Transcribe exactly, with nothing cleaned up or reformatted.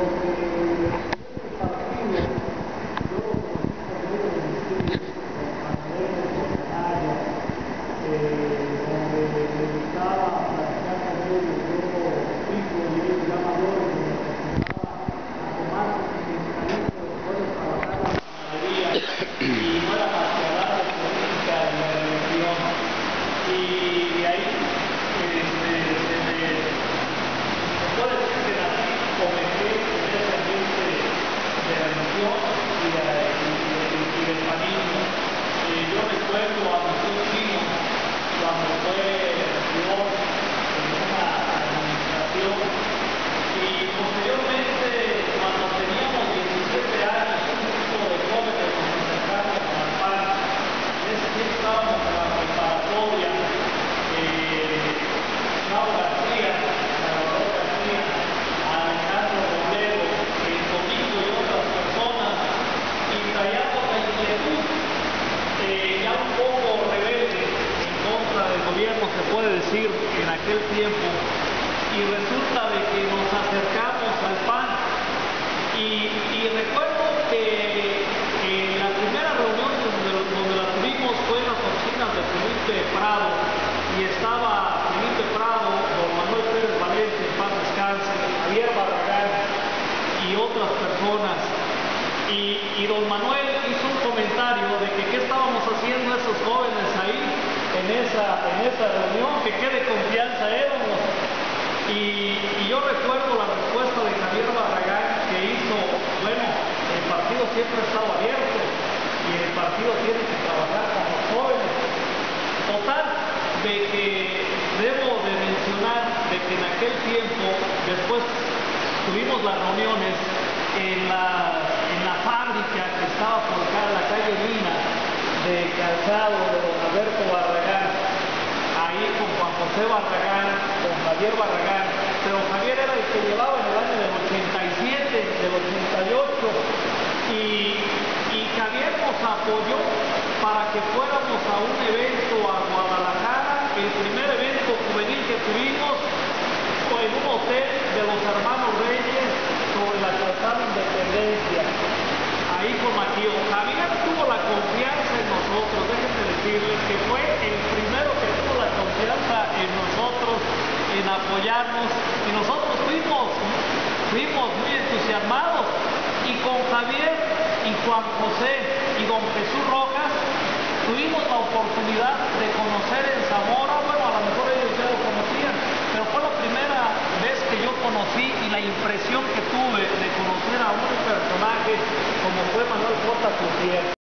se puede decir en aquel tiempo, y resulta de que nos acercamos al P A N y, y recuerdo que eh, la primera reunión donde, donde la tuvimos fue en las oficinas de Felipe Prado, y estaba Felipe Prado, don Manuel Pérez Valencia, en paz descanse, Javier Barragán y otras personas, y, y don Manuel hizo un comentario de que qué estábamos haciendo esos jóvenes ahí en esa, en esa reunión, que qué de confianza éramos. Y, y yo recuerdo la respuesta de Javier Barragán, que hizo, bueno, el partido siempre ha estado abierto y el partido tiene que trabajar con los jóvenes. Total, de que debo de mencionar de que en aquel tiempo, después tuvimos las reuniones en la, en la fábrica que estaba por acá en la calle Mina de calzado de don Alberto Barragán, ahí con Juan José Barragán, con Javier Barragán, pero Javier era el que llevaba en el año del ochenta y siete, del ochenta y ocho, y, y Javier nos apoyó para que fuéramos a un evento a Guadalajara, el primer evento juvenil que tuvimos fue en un hotel de los hermanos Reyes sobre la calzada Independencia, ahí con Maquillo. Javier tuvo la confianza en nosotros, déjenme decirles que fue el primero que tuvo la confianza en nosotros, en apoyarnos, y nosotros fuimos, fuimos muy entusiasmados, y con Javier y Juan José y don Jesús Rojas tuvimos la oportunidad de conocer en Zamora, bueno, a lo mejor ellos ya lo conocían, pero fue la primera vez que yo conocí, y la impresión que tuve de conocer a un personaje como fue Manuel J. Gutiérrez.